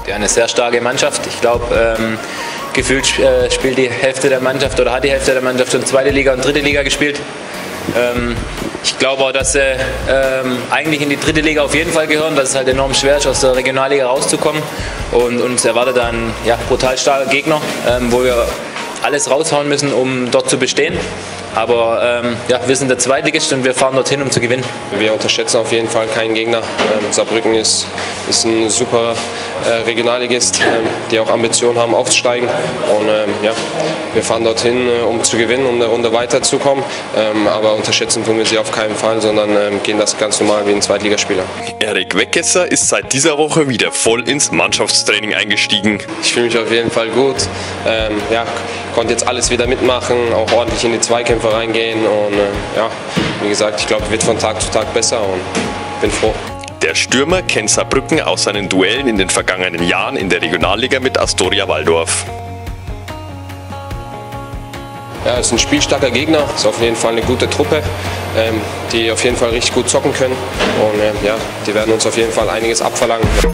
Ja, eine sehr starke Mannschaft. Ich glaube, gefühlt spielt die Hälfte der Mannschaft oder hat die Hälfte der Mannschaft schon zweite Liga und dritte Liga gespielt. Ich glaube auch, dass sie eigentlich in die dritte Liga auf jeden Fall gehören, dass es halt enorm schwer ist, aus der Regionalliga rauszukommen. Und uns erwartet ein brutal starker Gegner, wo wir alles raushauen müssen, um dort zu bestehen. Aber wir sind der Zweitligist und wir fahren dorthin, um zu gewinnen. Wir unterschätzen auf jeden Fall keinen Gegner. Saarbrücken ist ein super Regionalligist, die auch Ambitionen haben aufzusteigen. Und wir fahren dorthin, um zu gewinnen, um eine Runde weiterzukommen. Aber unterschätzen tun wir sie auf keinen Fall, sondern gehen das ganz normal wie ein Zweitligaspieler. Erik Weckesser ist seit dieser Woche wieder voll ins Mannschaftstraining eingestiegen. Ich fühle mich auf jeden Fall gut. Konnte jetzt alles wieder mitmachen, auch ordentlich in die Zweikämpfe reingehen. Und wie gesagt, ich glaube, wird von Tag zu Tag besser und bin froh. Der Stürmer kennt Saarbrücken aus seinen Duellen in den vergangenen Jahren in der Regionalliga mit Astoria Waldorf. Ja, es ist ein spielstarker Gegner, ist auf jeden Fall eine gute Truppe, die auf jeden Fall richtig gut zocken können. Und die werden uns auf jeden Fall einiges abverlangen.